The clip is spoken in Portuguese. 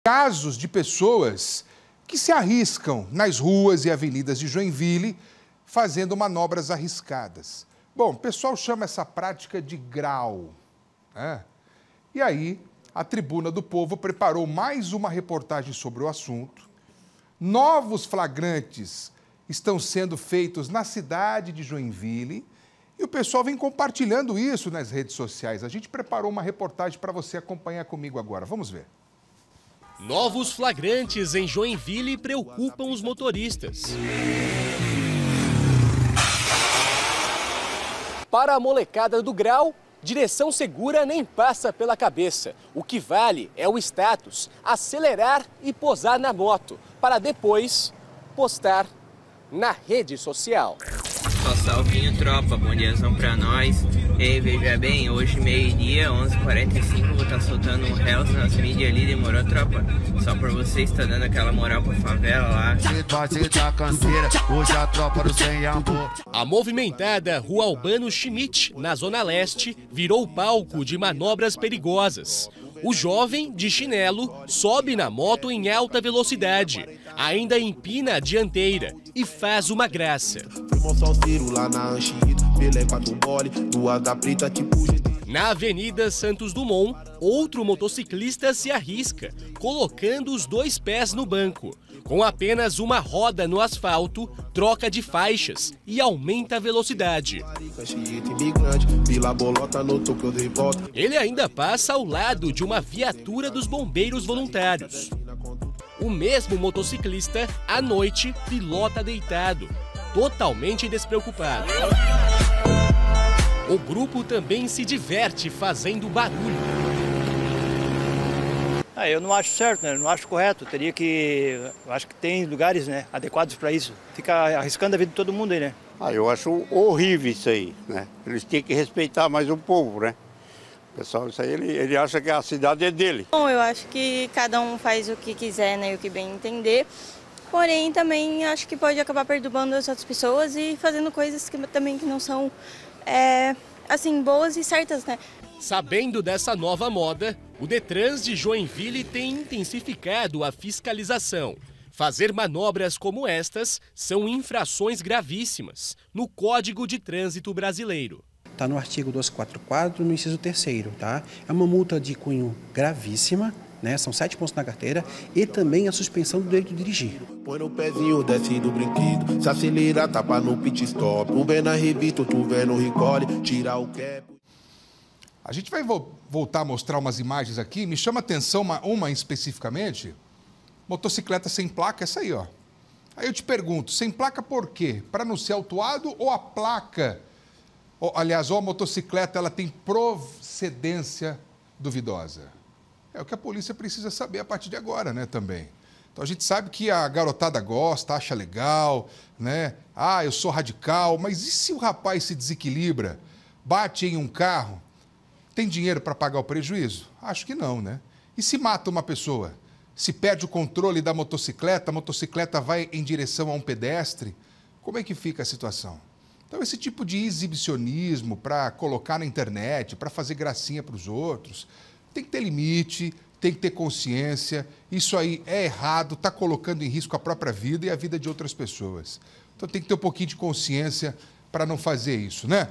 Casos de pessoas que se arriscam nas ruas e avenidas de Joinville fazendo manobras arriscadas. Bom, o pessoal chama essa prática de grau, né? E aí, a Tribuna do Povo preparou mais uma reportagem sobre o assunto. Novos flagrantes estão sendo feitos na cidade de Joinville e o pessoal vem compartilhando isso nas redes sociais. A gente preparou uma reportagem para você acompanhar comigo agora. Vamos ver. Novos flagrantes em Joinville preocupam os motoristas. Para a molecada do grau, direção segura nem passa pela cabeça. O que vale é o status, acelerar e posar na moto, para depois postar na rede social. Só salvinho, tropa, bom diazão pra nós. E veja bem, hoje meio-dia, 11h45, vou estar soltando um réus nas mídias ali, demorou, tropa? Só por vocês tá dando aquela moral pra favela lá. A movimentada Rua Albano Schmidt, na Zona Leste, virou palco de manobras perigosas. O jovem, de chinelo, sobe na moto em alta velocidade, ainda empina a dianteira e faz uma graça. Na Avenida Santos Dumont, outro motociclista se arrisca, colocando os dois pés no banco. Com apenas uma roda no asfalto, troca de faixas e aumenta a velocidade. Ele ainda passa ao lado de uma viatura dos bombeiros voluntários. O mesmo motociclista, à noite, pilota deitado, totalmente despreocupado. O grupo também se diverte fazendo barulho. Eu não acho certo, né? Não acho correto. Eu acho que tem lugares, né, adequados para isso. Fica arriscando a vida de todo mundo aí, né? Eu acho horrível isso aí, né? Eles têm que respeitar mais o povo, né? O pessoal, isso aí, ele acha que a cidade é dele. Bom, eu acho que cada um faz o que quiser, né, o que bem entender. Porém, também acho que pode acabar perturbando as outras pessoas e fazendo coisas que também que não são, assim, boas e certas, né? Sabendo dessa nova moda, o Detrans de Joinville tem intensificado a fiscalização. Fazer manobras como estas são infrações gravíssimas no Código de Trânsito Brasileiro. Está no artigo 244, no inciso 3º, tá? É uma multa de cunho gravíssima, né? São 7 pontos na carteira e também a suspensão do direito de dirigir. Põe no pezinho, desce do brinquedo, se acelera, tapa no pit stop. Um vê na revista, tu vê no recolhe, tira o cap. A gente vai voltar a mostrar umas imagens aqui. Me chama a atenção uma especificamente. Motocicleta sem placa, essa aí, ó. Aí eu te pergunto, sem placa por quê? Para não ser autuado ou a placa, aliás, ou a motocicleta, ela tem procedência duvidosa? É o que a polícia precisa saber a partir de agora, né, também. Então a gente sabe que a garotada gosta, acha legal, né? Ah, eu sou radical, mas e se o rapaz se desequilibra, bate em um carro? Tem dinheiro para pagar o prejuízo? Acho que não, né? E se mata uma pessoa? Se perde o controle da motocicleta, a motocicleta vai em direção a um pedestre, como é que fica a situação? Então, esse tipo de exibicionismo para colocar na internet, para fazer gracinha para os outros, tem que ter limite, tem que ter consciência. Isso aí é errado, está colocando em risco a própria vida e a vida de outras pessoas. Então, tem que ter um pouquinho de consciência para não fazer isso, né?